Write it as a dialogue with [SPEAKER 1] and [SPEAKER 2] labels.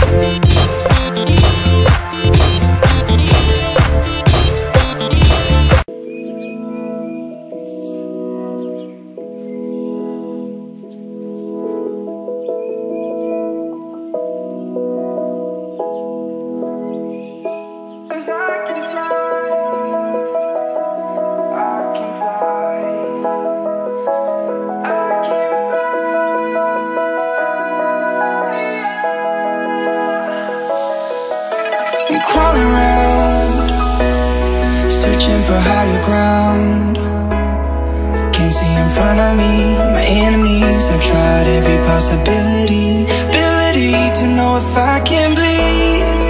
[SPEAKER 1] I'm crawling around, searching for higher ground. Can't see in front of me, my enemies. I've tried every possibility, ability to know if I can bleed.